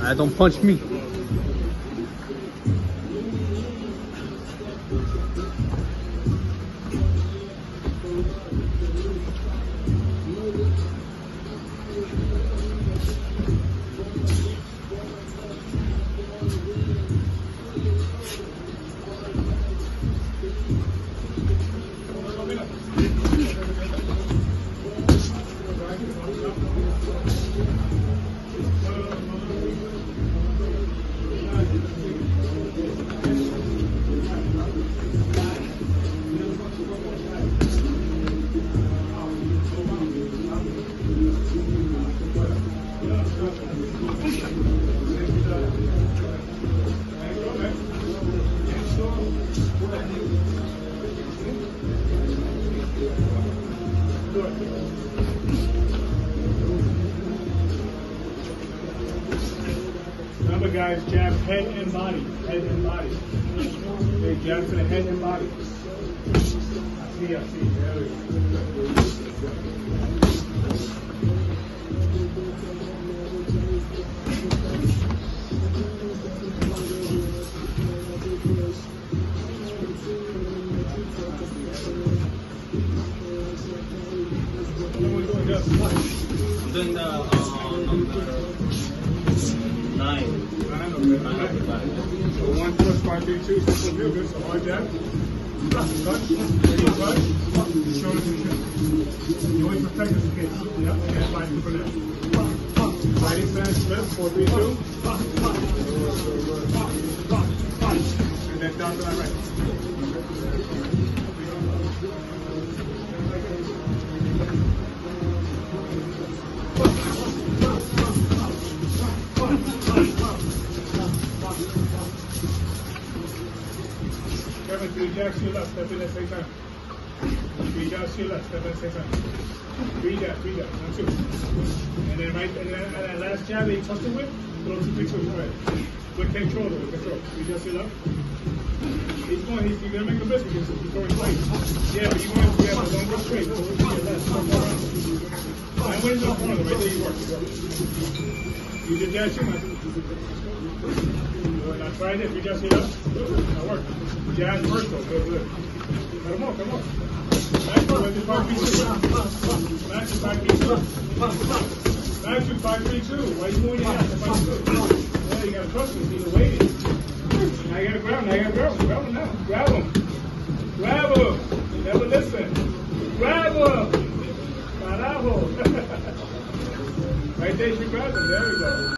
Alright, don't punch me. Remember, guys, jab head and body. Head and body. Okay, jab to the head and body. I see. There we go. I'm doing the number 9. So 1, 2, 5, 3, 2. So real good. So hard jab. Touch. Shoulder to shoulder. You always protect us against. Yep. And slide super left. Right extend, split. 4, 3, 2. And then down to that right. Kevin, 3 jabs to your left, step in at the same time. 3 jabs to your left, step in at the same time. 3 jabs, 1, 2. And then right, and then that last jab that you touched it with, throw 2, 3, 2, right. With control, 3 jabs to your left. He's gonna make a miss because he's going straight. Yeah, but you want to have a longer straight. So to your left, and when it's up front, right there you work. You did that too, man. Now try it, 3 jabs to your left. That worked. Jab first though, good. Come on. Back to 5, 3, 2. Back to 5, 3, 2. Back to 5, 3, 2. Why are you moving your hands to 5, 2? Well, you gotta trust him, he's waiting. Now you gotta grab him, Grab him now. Grab him. You never listen. Grab him. Carajo. Right there, you grab him. There we go.